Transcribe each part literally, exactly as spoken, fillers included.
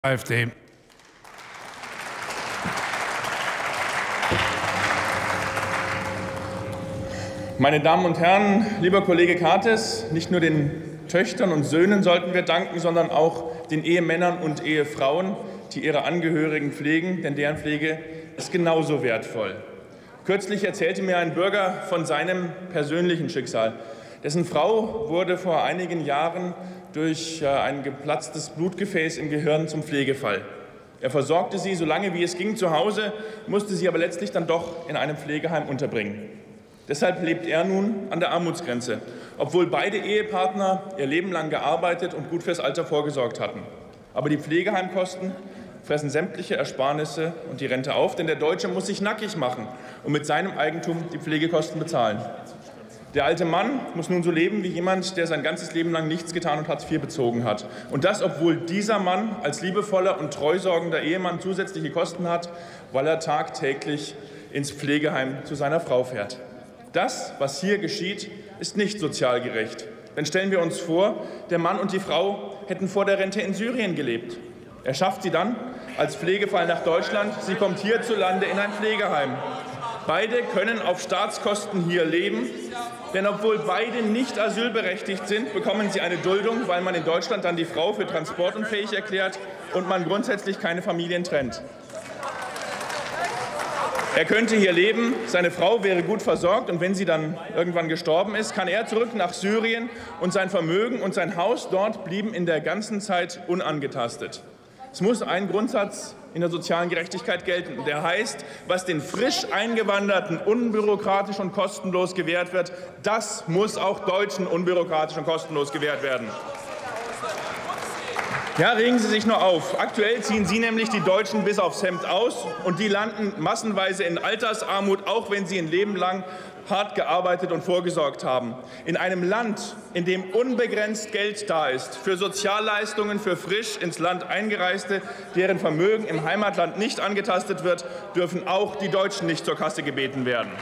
AfD. Meine Damen und Herren, lieber Kollege Kartes, nicht nur den Töchtern und Söhnen sollten wir danken, sondern auch den Ehemännern und Ehefrauen, die ihre Angehörigen pflegen, denn deren Pflege ist genauso wertvoll. Kürzlich erzählte mir ein Bürger von seinem persönlichen Schicksal. Dessen Frau wurde vor einigen Jahren durch ein geplatztes Blutgefäß im Gehirn zum Pflegefall. Er versorgte sie so lange wie es ging zu Hause, musste sie aber letztlich dann doch in einem Pflegeheim unterbringen. Deshalb lebt er nun an der Armutsgrenze, obwohl beide Ehepartner ihr Leben lang gearbeitet und gut fürs Alter vorgesorgt hatten. Aber die Pflegeheimkosten fressen sämtliche Ersparnisse und die Rente auf, denn der Deutsche muss sich nackig machen und mit seinem Eigentum die Pflegekosten bezahlen. Der alte Mann muss nun so leben wie jemand, der sein ganzes Leben lang nichts getan und Hartz vier bezogen hat. Und das, obwohl dieser Mann als liebevoller und treusorgender Ehemann zusätzliche Kosten hat, weil er tagtäglich ins Pflegeheim zu seiner Frau fährt. Das, was hier geschieht, ist nicht sozial gerecht. Denn stellen wir uns vor, der Mann und die Frau hätten vor der Rente in Syrien gelebt. Er schafft sie dann als Pflegefall nach Deutschland. Sie kommt hierzulande in ein Pflegeheim. Beide können auf Staatskosten hier leben, denn obwohl beide nicht asylberechtigt sind, bekommen sie eine Duldung, weil man in Deutschland dann die Frau für transportunfähig erklärt und man grundsätzlich keine Familien trennt. Er könnte hier leben, seine Frau wäre gut versorgt und wenn sie dann irgendwann gestorben ist, kann er zurück nach Syrien und sein Vermögen und sein Haus dort blieben in der ganzen Zeit unangetastet. Es muss ein Grundsatz in der sozialen Gerechtigkeit gelten. Der heißt, was den frisch Eingewanderten unbürokratisch und kostenlos gewährt wird, das muss auch Deutschen unbürokratisch und kostenlos gewährt werden. Ja, regen Sie sich nur auf. Aktuell ziehen Sie nämlich die Deutschen bis aufs Hemd aus und die landen massenweise in Altersarmut, auch wenn sie ein Leben lang hart gearbeitet und vorgesorgt haben. In einem Land, in dem unbegrenzt Geld da ist für Sozialleistungen für frisch ins Land Eingereiste, deren Vermögen im Heimatland nicht angetastet wird, dürfen auch die Deutschen nicht zur Kasse gebeten werden.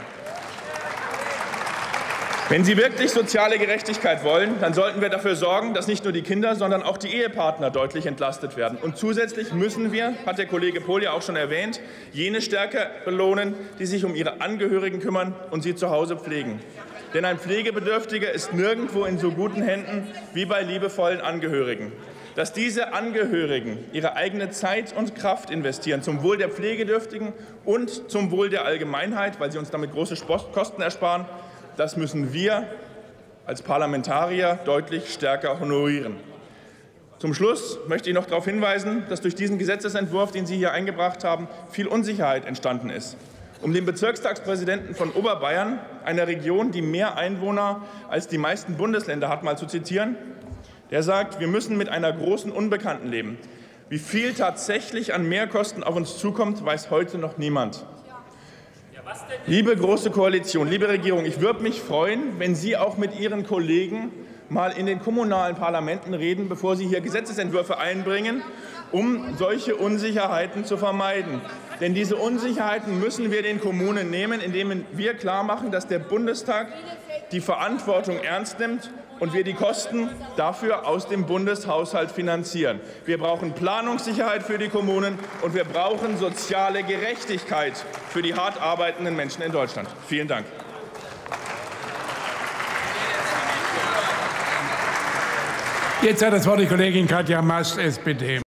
Wenn Sie wirklich soziale Gerechtigkeit wollen, dann sollten wir dafür sorgen, dass nicht nur die Kinder, sondern auch die Ehepartner deutlich entlastet werden. Und zusätzlich müssen wir, hat der Kollege Pohl ja auch schon erwähnt, jene stärker belohnen, die sich um ihre Angehörigen kümmern und sie zu Hause pflegen. Denn ein Pflegebedürftiger ist nirgendwo in so guten Händen wie bei liebevollen Angehörigen. Dass diese Angehörigen ihre eigene Zeit und Kraft investieren zum Wohl der Pflegedürftigen und zum Wohl der Allgemeinheit, weil sie uns damit große Kosten ersparen, das müssen wir als Parlamentarier deutlich stärker honorieren. Zum Schluss möchte ich noch darauf hinweisen, dass durch diesen Gesetzesentwurf, den Sie hier eingebracht haben, viel Unsicherheit entstanden ist. Um den Bezirkstagspräsidenten von Oberbayern, einer Region, die mehr Einwohner als die meisten Bundesländer hat, mal zu zitieren, der sagt, wir müssen mit einer großen Unbekannten leben. Wie viel tatsächlich an Mehrkosten auf uns zukommt, weiß heute noch niemand. Liebe Große Koalition, liebe Regierung, ich würde mich freuen, wenn Sie auch mit Ihren Kollegen mal in den kommunalen Parlamenten reden, bevor Sie hier Gesetzesentwürfe einbringen, um solche Unsicherheiten zu vermeiden. Denn diese Unsicherheiten müssen wir den Kommunen nehmen, indem wir klarmachen, dass der Bundestag die Verantwortung ernst nimmt und wir die Kosten dafür aus dem Bundeshaushalt finanzieren. Wir brauchen Planungssicherheit für die Kommunen und wir brauchen soziale Gerechtigkeit für die hart arbeitenden Menschen in Deutschland. Vielen Dank. Jetzt hat das Wort die Kollegin Katja Mast, S P D.